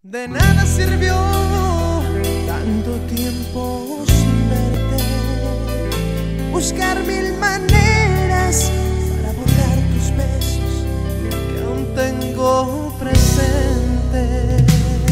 De nada sirvió tanto tiempo sin verte, buscar mil maneras para borrar tus besos que aún tengo presentes.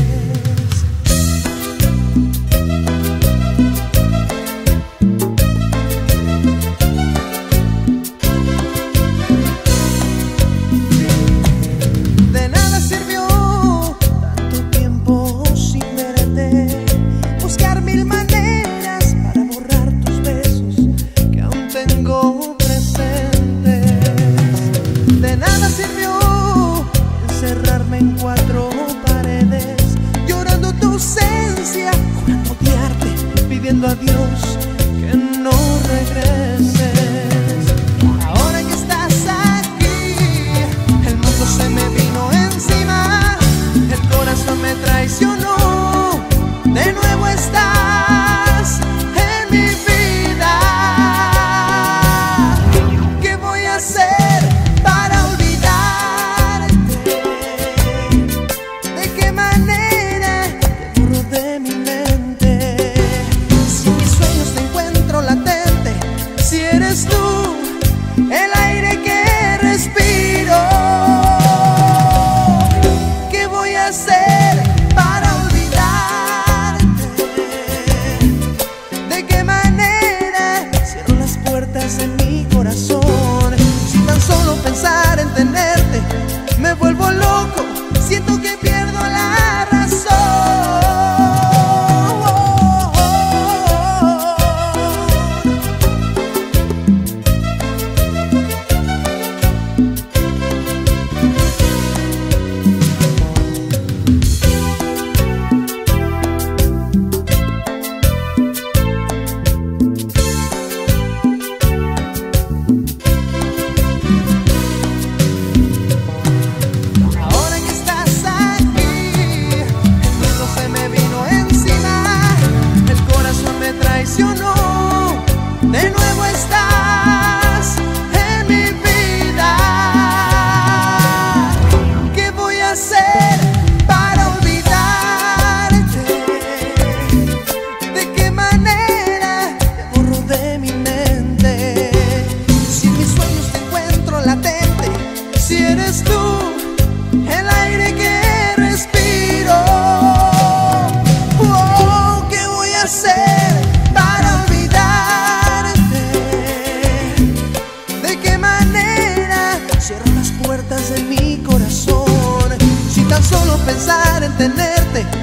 De nada sirvió tanto tiempo sin verte, buscar mil maneras para borrar tus besos que aún tengo presentes. De nada sirvió encerrarme en cuatro paredes, llorando tu ausencia, jurando odiarte, pidiendo a Dios que no regreses. Ahora que estás aquí, el mundo se me vino encima, el corazón me traicionó, de nuevo estás en mi vida. ¿Qué voy a hacer para olvidarte? ¿De qué manera te borro de mi mente? Si en mis sueños te encuentro latente, si eres tú el aire que respiro. ¿Qué voy a hacer para olvidarte? ¿De qué manera cierro las puertas de mi corazón? Si tan solo pensar en tenerte me vuelvo loco, siento que pierdo la razón. Ahora que estás aquí, el mundo se me vino encima, el corazón me traicionó, de nuevo estás en mi vida. ¿Qué voy a hacer para olvidarte? ¿De qué manera te borro de mi mente? Si en mis sueños te encuentro latente, si eres tú el aire que respiro. Oh, ¿qué voy a hacer para olvidarte? ¿De qué manera cierro las puertas de mi corazón? Si tan solo pensar en tenerte